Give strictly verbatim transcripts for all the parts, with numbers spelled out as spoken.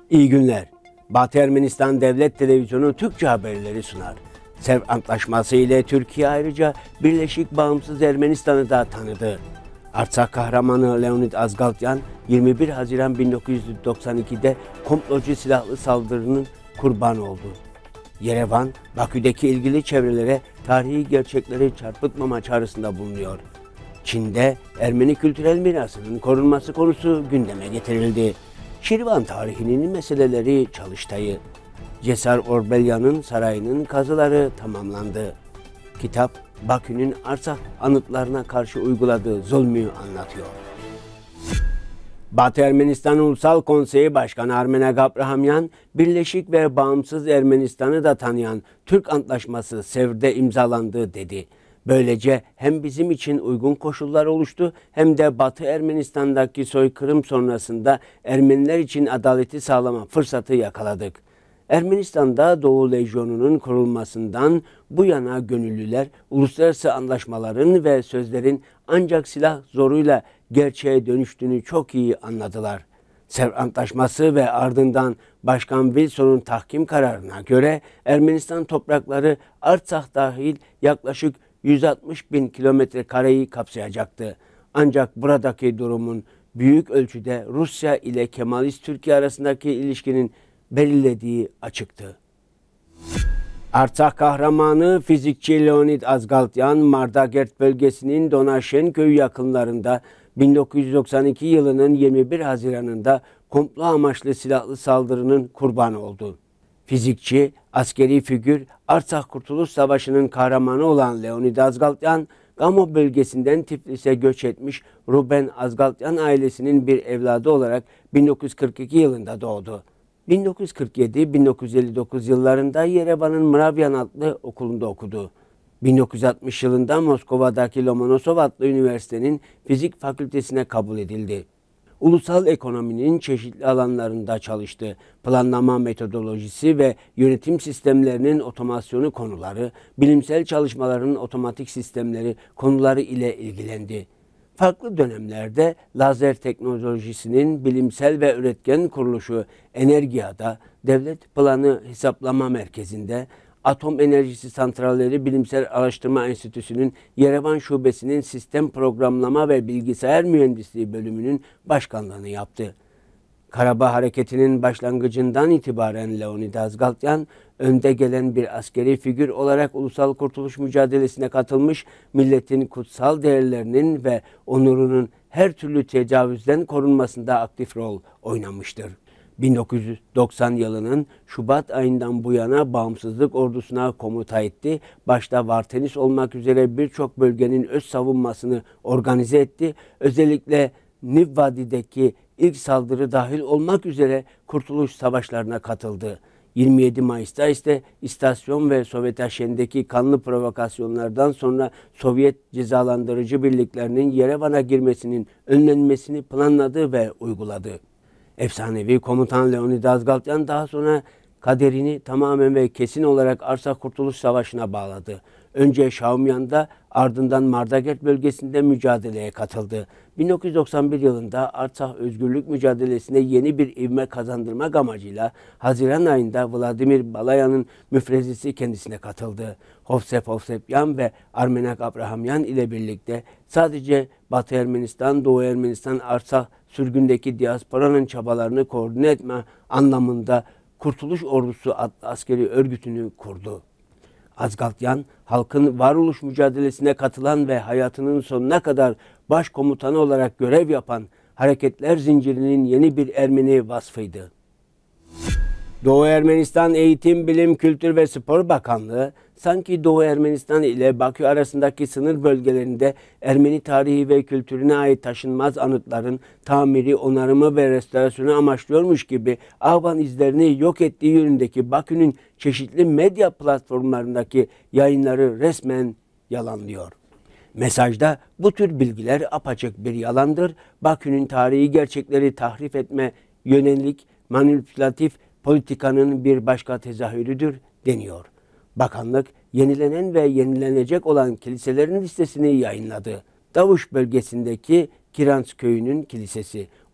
İyi günler. Batı Ermenistan Devlet Televizyonu Türkçe haberleri sunar. Sevr Antlaşması ile Türkiye ayrıca Birleşik Bağımsız Ermenistan'ı da tanıdı. Artsakh kahramanı Leonid Azgaltyan, yirmi bir Haziran bin dokuz yüz doksan iki'de komplocu silahlı saldırının kurbanı oldu. Yerevan, Bakü'deki ilgili çevrelere tarihi gerçekleri çarpıtmama çağrısında bulunuyor. Çin'de Ermeni kültürel mirasının korunması konusu gündeme getirildi. Şirvan tarihinin meseleleri Çalıştay'ı. Cesar Orbelyan'ın sarayının kazıları tamamlandı. Kitap, Bakü'nün Artsakh anıtlarına karşı uyguladığı zulmü anlatıyor. Batı Ermenistan Ulusal Konseyi Başkanı Armenak Abrahamyan, Birleşik ve Bağımsız Ermenistan'ı da tanıyan Türk Antlaşması Sevr'de imzalandı dedi. Böylece hem bizim için uygun koşullar oluştu hem de Batı Ermenistan'daki soykırım sonrasında Ermeniler için adaleti sağlama fırsatı yakaladık. Ermenistan'da Doğu Lejyonu'nun kurulmasından bu yana gönüllüler uluslararası anlaşmaların ve sözlerin ancak silah zoruyla gerçeğe dönüştüğünü çok iyi anladılar. Sevr Antlaşması ve ardından Başkan Wilson'un tahkim kararına göre Ermenistan toprakları Artsakh dahil yaklaşık yüz altmış bin kilometre kareyi kapsayacaktı. Ancak buradaki durumun büyük ölçüde Rusya ile Kemalist Türkiye arasındaki ilişkinin belirlediği açıktı. Artsakh kahramanı fizikçi Leonid Azgaltyan, Mardagert bölgesinin Donaşen köyü yakınlarında bin dokuz yüz doksan iki yılının yirmi bir Haziran'ında komplo amaçlı silahlı saldırının kurbanı oldu. Fizikçi, askeri figür, Artsakh Kurtuluş Savaşı'nın kahramanı olan Leonid Azgaltyan, Gamo bölgesinden Tiflis'e göç etmiş Ruben Azgaltyan ailesinin bir evladı olarak bin dokuz yüz kırk iki yılında doğdu. bin dokuz yüz kırk yedi bin dokuz yüz elli dokuz yıllarında Yerevan'ın Mravyan adlı okulunda okudu. bin dokuz yüz altmış yılında Moskova'daki Lomonosov adlı üniversitenin fizik fakültesine kabul edildi. Ulusal ekonominin çeşitli alanlarında çalıştı. Planlama metodolojisi ve yönetim sistemlerinin otomasyonu konuları, bilimsel çalışmaların otomatik sistemleri konuları ile ilgilendi. Farklı dönemlerde lazer teknolojisinin bilimsel ve üretken kuruluşu Energia'da, Devlet Planı Hesaplama Merkezi'nde, Atom Enerjisi Santralleri Bilimsel Araştırma Enstitüsü'nün Yerevan Şubesi'nin Sistem Programlama ve Bilgisayar Mühendisliği bölümünün başkanlığını yaptı. Karabağ Hareketi'nin başlangıcından itibaren Leonid Azgaltyan, önde gelen bir askeri figür olarak ulusal kurtuluş mücadelesine katılmış, milletin kutsal değerlerinin ve onurunun her türlü tecavüzden korunmasında aktif rol oynamıştır. bin dokuz yüz doksan yılının Şubat ayından bu yana bağımsızlık ordusuna komuta etti. Başta Vartenis olmak üzere birçok bölgenin öz savunmasını organize etti. Özellikle Niv Vadi'deki ilk saldırı dahil olmak üzere kurtuluş savaşlarına katıldı. yirmi yedi Mayıs'ta ise istasyon ve Sovyetaşen'deki kanlı provokasyonlardan sonra Sovyet cezalandırıcı birliklerinin Yerevan'a girmesinin önlenmesini planladı ve uyguladı. Efsanevi komutan Leonid Azgaltyan daha sonra kaderini tamamen ve kesin olarak Artsakh Kurtuluş Savaşı'na bağladı. Önce Şaumyan'da, ardından Mardagert bölgesinde mücadeleye katıldı. bin dokuz yüz doksan bir yılında Artsakh özgürlük mücadelesine yeni bir ivme kazandırmak amacıyla Haziran ayında Vladimir Balayan'ın müfrezesi kendisine katıldı. Hovsep Hovsepyan ve Armenak Abrahamyan ile birlikte sadece Batı Ermenistan, Doğu Ermenistan, Artsakh sürgündeki diasporanın çabalarını koordine etme anlamında Kurtuluş Ordusu adlı askeri örgütünü kurdu. Azgaltyan, halkın varoluş mücadelesine katılan ve hayatının sonuna kadar başkomutanı olarak görev yapan hareketler zincirinin yeni bir Ermeni vasfıydı. Doğu Ermenistan Eğitim, Bilim, Kültür ve Spor Bakanlığı, sanki Doğu Ermenistan ile Bakü arasındaki sınır bölgelerinde Ermeni tarihi ve kültürüne ait taşınmaz anıtların tamiri, onarımı ve restorasyonu amaçlıyormuş gibi Afgan izlerini yok ettiği yönündeki Bakü'nün çeşitli medya platformlarındaki yayınları resmen yalanlıyor. Mesajda bu tür bilgiler apaçık bir yalandır. Bakü'nün tarihi gerçekleri tahrif etme yönelik manipülatif politikanın bir başka tezahürüdür deniyor. Bakanlık, yenilenen ve yenilenecek olan kiliselerin listesini yayınladı. Davuş bölgesindeki Kirans köyünün kilisesi,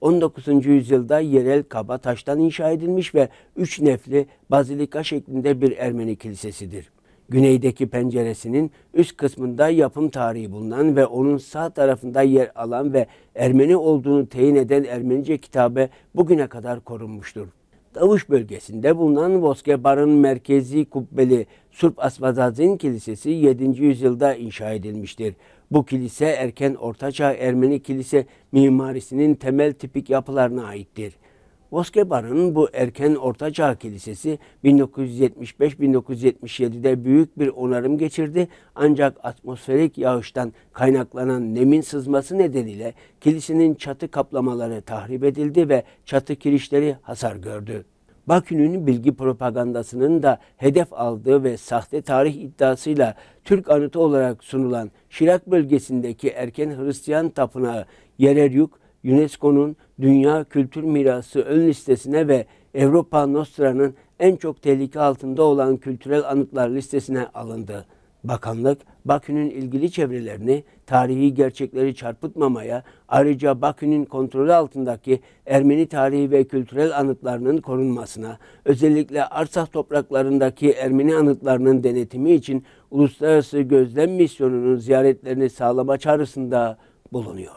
on dokuzuncu yüzyılda yerel kaba taştan inşa edilmiş ve üç nefli bazilika şeklinde bir Ermeni kilisesidir. Güneydeki penceresinin üst kısmında yapım tarihi bulunan ve onun sağ tarafında yer alan ve Ermeni olduğunu teyin eden Ermenice kitabe bugüne kadar korunmuştur. Davuş bölgesinde bulunan Voskebar'ın merkezi kubbeli Surp Asvadazin Kilisesi yedinci yüzyılda inşa edilmiştir. Bu kilise erken Ortaçağ Ermeni kilise mimarisinin temel tipik yapılarına aittir. Voskebar'ın bu erken Ortaçağ Kilisesi bin dokuz yüz yetmiş beş bin dokuz yüz yetmiş yedi'de büyük bir onarım geçirdi, ancak atmosferik yağıştan kaynaklanan nemin sızması nedeniyle kilisenin çatı kaplamaları tahrip edildi ve çatı kirişleri hasar gördü. Bakü'nün bilgi propagandasının da hedef aldığı ve sahte tarih iddiasıyla Türk anıtı olarak sunulan Şirak bölgesindeki erken Hristiyan tapınağı Yereryuk, UNESCO'nun Dünya Kültür Mirası ön listesine ve Avrupa Nostra'nın en çok tehlike altında olan kültürel anıtlar listesine alındı. Bakanlık, Bakü'nün ilgili çevrelerini tarihi gerçekleri çarpıtmamaya, ayrıca Bakü'nün kontrolü altındaki Ermeni tarihi ve kültürel anıtlarının korunmasına, özellikle Artsakh topraklarındaki Ermeni anıtlarının denetimi için Uluslararası Gözlem Misyonu'nun ziyaretlerini sağlama çağrısında bulunuyor.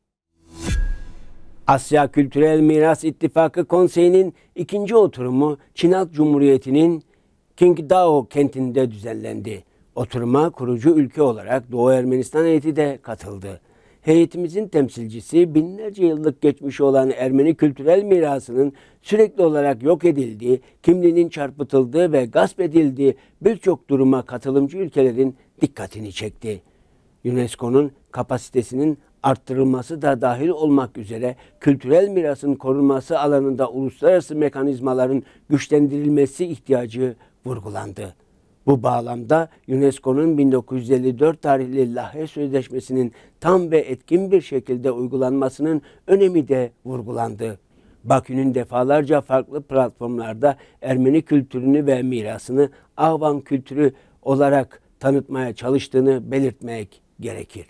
Asya Kültürel Miras İttifakı Konseyi'nin ikinci oturumu Çin Halk Cumhuriyeti'nin Qingdao kentinde düzenlendi. Oturuma kurucu ülke olarak Doğu Ermenistan heyeti de katıldı. Heyetimizin temsilcisi binlerce yıllık geçmişi olan Ermeni kültürel mirasının sürekli olarak yok edildiği, kimliğinin çarpıtıldığı ve gasp edildiği birçok duruma katılımcı ülkelerin dikkatini çekti. UNESCO'nun kapasitesinin arttırılması da dahil olmak üzere kültürel mirasın korunması alanında uluslararası mekanizmaların güçlendirilmesi ihtiyacı vurgulandı. Bu bağlamda UNESCO'nun bin dokuz yüz elli dört tarihli Lahey Sözleşmesi'nin tam ve etkin bir şekilde uygulanmasının önemi de vurgulandı. Bakü'nün defalarca farklı platformlarda Ermeni kültürünü ve mirasını Avan kültürü olarak tanıtmaya çalıştığını belirtmek gerekir.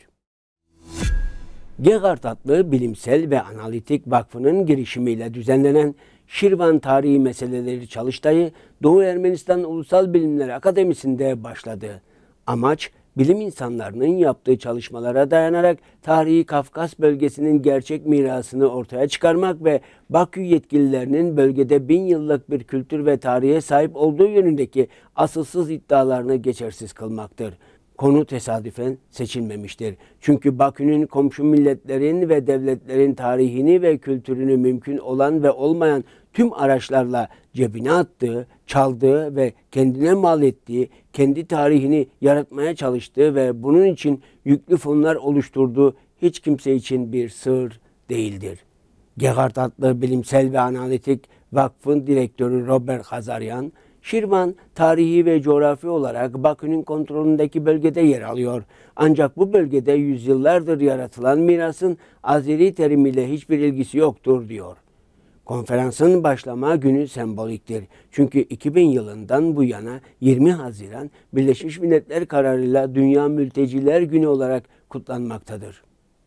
Gegard adlı bilimsel ve analitik vakfının girişimiyle düzenlenen Şirvan Tarihi Meseleleri Çalıştayı Doğu Ermenistan Ulusal Bilimler Akademisi'nde başladı. Amaç, bilim insanlarının yaptığı çalışmalara dayanarak tarihi Kafkas bölgesinin gerçek mirasını ortaya çıkarmak ve Bakü yetkililerinin bölgede bin yıllık bir kültür ve tarihe sahip olduğu yönündeki asılsız iddialarını geçersiz kılmaktır. Konu tesadüfen seçilmemiştir. Çünkü Bakü'nün komşu milletlerin ve devletlerin tarihini ve kültürünü mümkün olan ve olmayan tüm araçlarla cebine attığı, çaldığı ve kendine mal ettiği, kendi tarihini yaratmaya çalıştığı ve bunun için yüklü fonlar oluşturduğu hiç kimse için bir sır değildir. Gegard adlı bilimsel ve analitik vakfın direktörü Robert Hazaryan, Şirvan, tarihi ve coğrafi olarak Bakü'nün kontrolündeki bölgede yer alıyor. Ancak bu bölgede yüzyıllardır yaratılan mirasın Azeri terimiyle hiçbir ilgisi yoktur, diyor. Konferansın başlama günü semboliktir. Çünkü iki bin yılından bu yana yirmi Haziran Birleşmiş Milletler kararıyla Dünya Mülteciler Günü olarak kutlanmaktadır.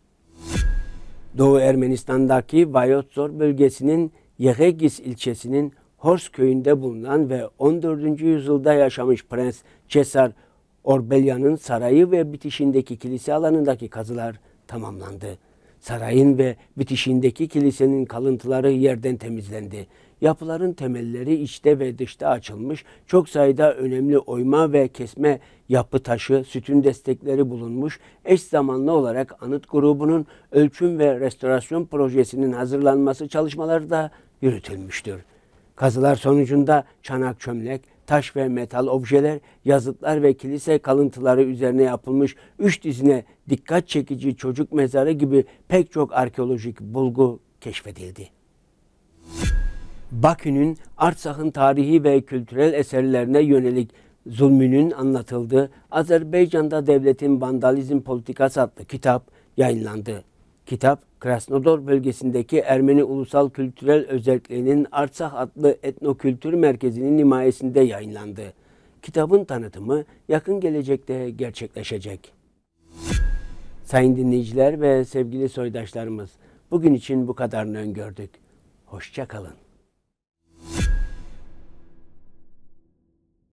Doğu Ermenistan'daki Vayotzor bölgesinin Yehegis ilçesinin Hors köyünde bulunan ve on dördüncü yüzyılda yaşamış Prens Cesar Orbelyan'ın sarayı ve bitişindeki kilise alanındaki kazılar tamamlandı. Sarayın ve bitişindeki kilisenin kalıntıları yerden temizlendi. Yapıların temelleri içte ve dışta açılmış, çok sayıda önemli oyma ve kesme yapı taşı, sütun destekleri bulunmuş, eş zamanlı olarak anıt grubunun ölçüm ve restorasyon projesinin hazırlanması çalışmaları da yürütülmüştür. Kazılar sonucunda çanak çömlek, taş ve metal objeler, yazıtlar ve kilise kalıntıları üzerine yapılmış üç dizine dikkat çekici çocuk mezarı gibi pek çok arkeolojik bulgu keşfedildi. Bakü'nün Artsakh'ın tarihi ve kültürel eserlerine yönelik zulmünün anlatıldığı Azerbaycan'da Devletin Vandalizm Politikası adlı kitap yayınlandı. Kitap, Krasnodar bölgesindeki Ermeni Ulusal Kültürel Özelliğinin Artsakh adlı etnokültür merkezinin himayesinde yayınlandı. Kitabın tanıtımı yakın gelecekte gerçekleşecek. Sayın dinleyiciler ve sevgili soydaşlarımız, Bugün için bu kadarını öngördük. Hoşça kalın.